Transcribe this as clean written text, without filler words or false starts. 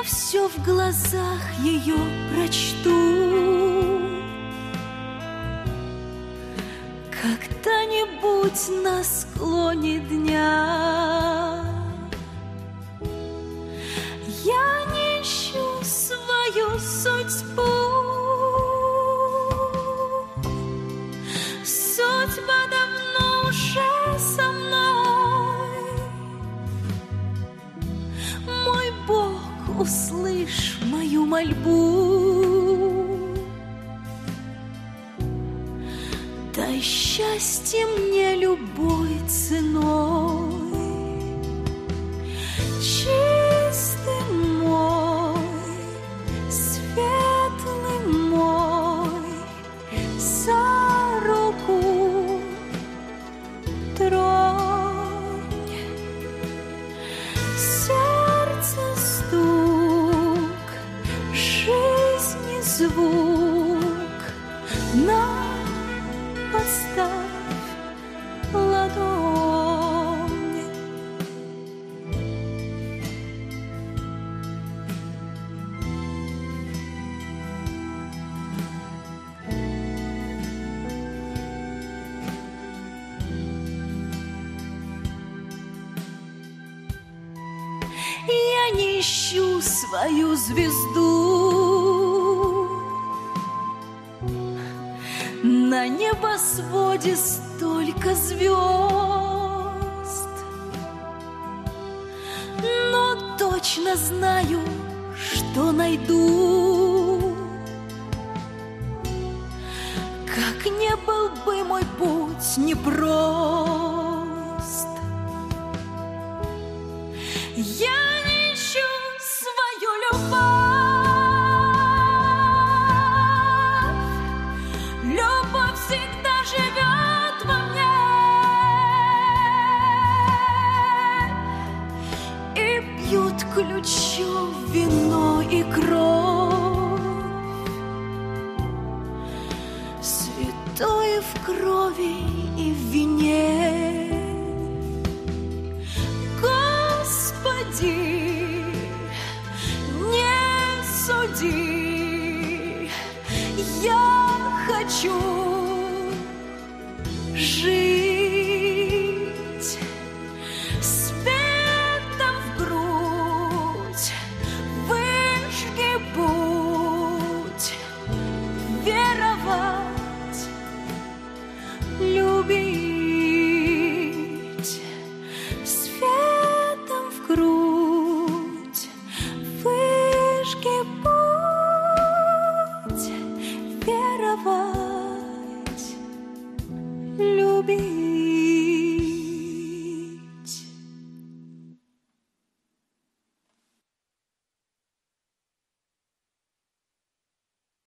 все в глазах ее прочту. Когда-нибудь на склоне дня я не ищу свою судьбу. Судьба давно уже со мной. Мой Бог, услышь мою мольбу. Дай счастье мне любой ценой. Чистый мой, светлый мой, за руку тронь. Сердце стук, жизни звук, нам подставь ладонь. Я не ищу свою звезду. На небосводе столько звезд, но точно знаю, что найду. Как не был бы мой путь непрост, я не ищу свою любовь. Любовь всегда живет во мне и пьют ключом вино и кровь. Святое в крови и в вине. Господи, не суди, я хочу жить светом в грудь, выжги путь, веровать, любить. Светом в грудь, выжги путь, веровать, любить.